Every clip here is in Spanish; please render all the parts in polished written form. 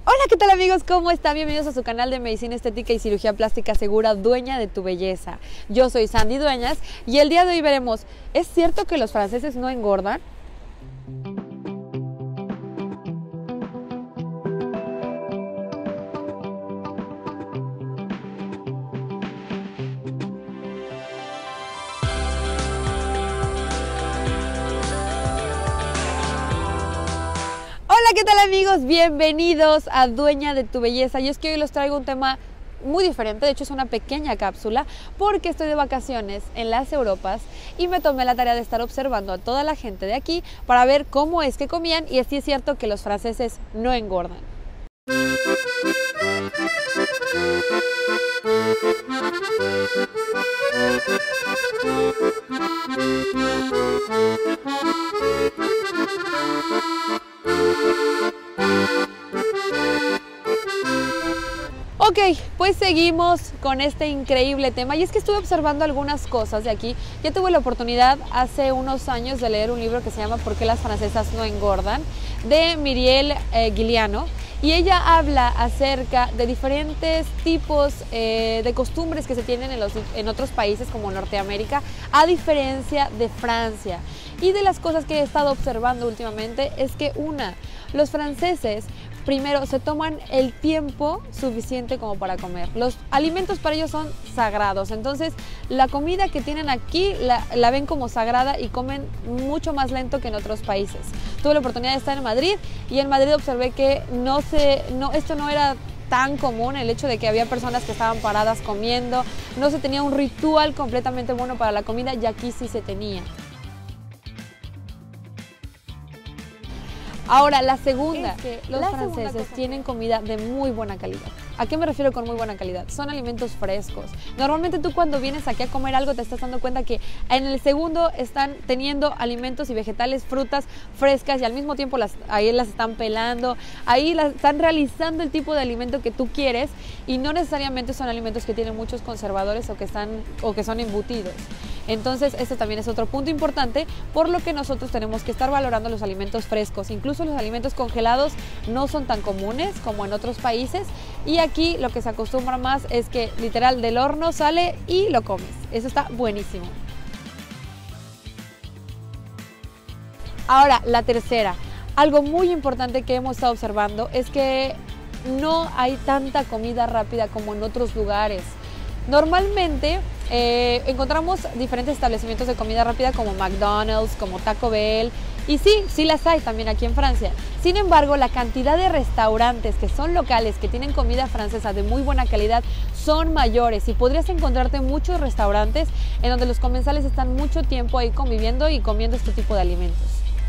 Hola, ¿qué tal amigos? ¿Cómo están? Bienvenidos a su canal de Medicina Estética y Cirugía Plástica Segura, dueña de tu belleza. Yo soy Sandy Dueñas y el día de hoy veremos, ¿es cierto que los franceses no engordan? Hola, ¿qué tal amigos? Bienvenidos a Dueña de tu Belleza. Y es que hoy les traigo un tema muy diferente, de hecho es una pequeña cápsula porque estoy de vacaciones en las Europas y me tomé la tarea de estar observando a toda la gente de aquí para ver cómo es que comían y si es cierto que los franceses no engordan. Ok, pues seguimos con este increíble tema y es que estuve observando algunas cosas de aquí. Ya tuve la oportunidad hace unos años de leer un libro que se llama ¿Por qué las francesas no engordan? De Myriel Guilliano, y ella habla acerca de diferentes tipos de costumbres que se tienen en otros países como Norteamérica, a diferencia de Francia. Y de las cosas que he estado observando últimamente es que los franceses primero se toman el tiempo suficiente como para comer. Los alimentos para ellos son sagrados, entonces la comida que tienen aquí la ven como sagrada y comen mucho más lento que en otros países. Tuve la oportunidad de estar en Madrid y en Madrid observé que esto no era tan común, el hecho de que había personas que estaban paradas comiendo, no se tenía un ritual completamente bueno para la comida y aquí sí se tenía. Ahora, la segunda, es que los franceses tienen comida de muy buena calidad. ¿A qué me refiero con muy buena calidad? Son alimentos frescos. Normalmente tú cuando vienes aquí a comer algo te estás dando cuenta que en el segundo están teniendo alimentos y vegetales, frutas frescas y al mismo tiempo ahí las están pelando, ahí están realizando el tipo de alimento que tú quieres y no necesariamente son alimentos que tienen muchos conservadores o que son embutidos. Entonces, esto también es otro punto importante, por lo que nosotros tenemos que estar valorando los alimentos frescos. Incluso los alimentos congelados no son tan comunes como en otros países y aquí lo que se acostumbra más es que literal del horno sale y lo comes. Eso está buenísimo. Ahora, la tercera. Algo muy importante que hemos estado observando es que no hay tanta comida rápida como en otros lugares. Normalmente encontramos diferentes establecimientos de comida rápida como McDonald's, como Taco Bell, y sí las hay también aquí en Francia. Sin embargo, la cantidad de restaurantes que son locales, que tienen comida francesa de muy buena calidad, son mayores y podrías encontrarte muchos restaurantes en donde los comensales están mucho tiempo ahí conviviendo y comiendo este tipo de alimentos.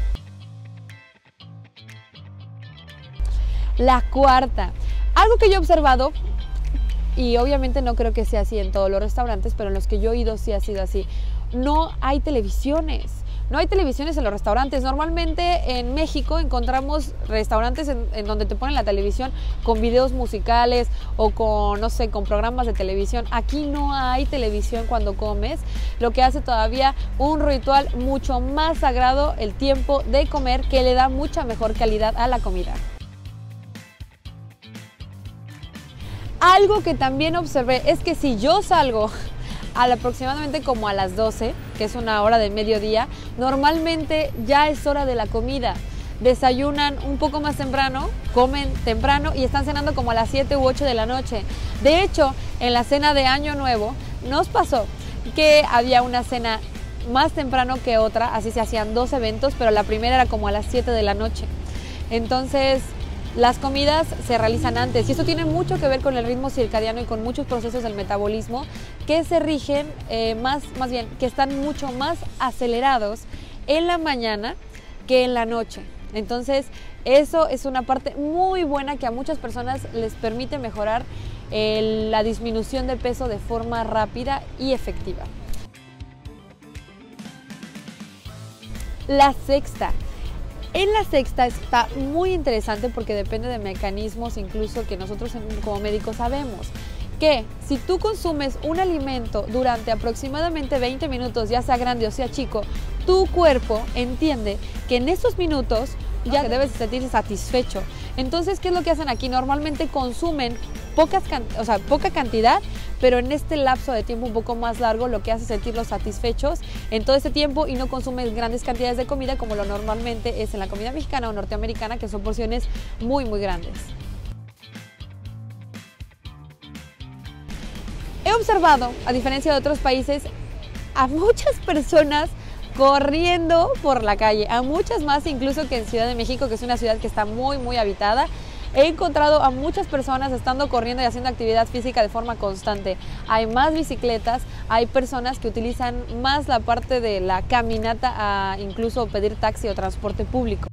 La cuarta, algo que yo he observado, y obviamente no creo que sea así en todos los restaurantes, pero en los que yo he ido sí ha sido así. No hay televisiones. No hay televisiones en los restaurantes. Normalmente en México encontramos restaurantes en donde te ponen la televisión con videos musicales o con, no sé, con programas de televisión. Aquí no hay televisión cuando comes, lo que hace todavía un ritual mucho más sagrado el tiempo de comer, que le da mucha mejor calidad a la comida. Algo que también observé es que si yo salgo aproximadamente como a las 12, que es una hora del mediodía, normalmente ya es hora de la comida. Desayunan un poco más temprano, comen temprano y están cenando como a las 7 u 8 de la noche. De hecho, en la cena de Año Nuevo nos pasó que había una cena más temprano que otra, así se hacían 2 eventos, pero la primera era como a las 7 de la noche. Entonces, las comidas se realizan antes y eso tiene mucho que ver con el ritmo circadiano y con muchos procesos del metabolismo que se rigen más bien, que están mucho más acelerados en la mañana que en la noche. Entonces, eso es una parte muy buena que a muchas personas les permite mejorar la disminución de peso de forma rápida y efectiva. La sexta. En la sexta está muy interesante porque depende de mecanismos incluso que nosotros como médicos sabemos. Que si tú consumes un alimento durante aproximadamente 20 minutos, ya sea grande o sea chico, tu cuerpo entiende que en esos minutos ya debes sentirse satisfecho. Entonces, ¿qué es lo que hacen aquí? Normalmente consumen poca cantidad, pero en este lapso de tiempo un poco más largo, lo que hace sentirlos satisfechos en todo ese tiempo y no consumen grandes cantidades de comida como lo normalmente es en la comida mexicana o norteamericana, que son porciones muy grandes. He observado, a diferencia de otros países, a muchas personas corriendo por la calle, a muchas más incluso que en Ciudad de México, que es una ciudad que está muy habitada. He encontrado a muchas personas estando corriendo y haciendo actividad física de forma constante. Hay más bicicletas, hay personas que utilizan más la parte de la caminata a incluso pedir taxi o transporte público.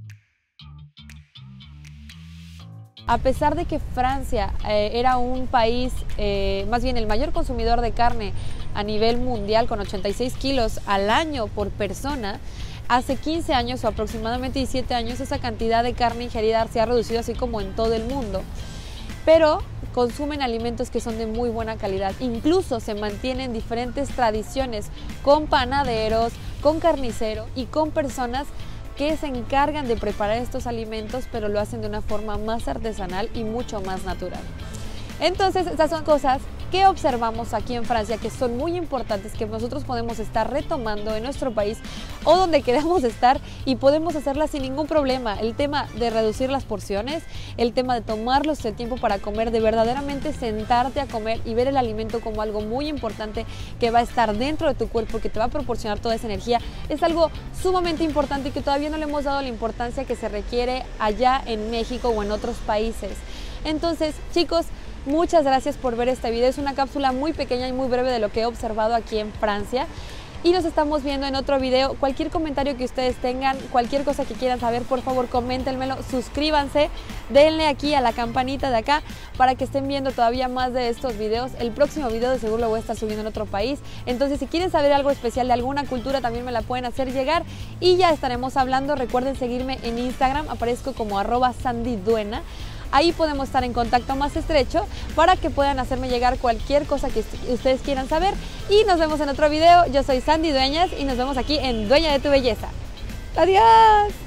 A pesar de que Francia era un país, más bien el mayor consumidor de carne a nivel mundial, con 86 kilos al año por persona, hace 15 años o aproximadamente 17 años esa cantidad de carne ingerida se ha reducido así como en todo el mundo. Pero consumen alimentos que son de muy buena calidad. Incluso se mantienen diferentes tradiciones con panaderos, con carniceros y con personas que se encargan de preparar estos alimentos, pero lo hacen de una forma más artesanal y mucho más natural. Entonces, estas son cosas que observamos aquí en Francia, que son muy importantes, que nosotros podemos estar retomando en nuestro país o donde queramos estar y podemos hacerlas sin ningún problema. El tema de reducir las porciones, el tema de tomarlos el tiempo para comer, de verdaderamente sentarte a comer y ver el alimento como algo muy importante que va a estar dentro de tu cuerpo, que te va a proporcionar toda esa energía, es algo sumamente importante y que todavía no le hemos dado la importancia que se requiere allá en México o en otros países. Entonces, chicos, muchas gracias por ver este video. Es una cápsula muy pequeña y muy breve de lo que he observado aquí en Francia. Y nos estamos viendo en otro video. Cualquier comentario que ustedes tengan, cualquier cosa que quieran saber, por favor, coméntenmelo, suscríbanse, denle aquí a la campanita de acá para que estén viendo todavía más de estos videos. El próximo video de seguro lo voy a estar subiendo en otro país. Entonces, si quieren saber algo especial de alguna cultura, también me la pueden hacer llegar y ya estaremos hablando. Recuerden seguirme en Instagram, aparezco como @sandyduena. Ahí podemos estar en contacto más estrecho para que puedan hacerme llegar cualquier cosa que ustedes quieran saber. Y nos vemos en otro video. Yo soy Sandy Dueñas y nos vemos aquí en Dueña de tu Belleza. ¡Adiós!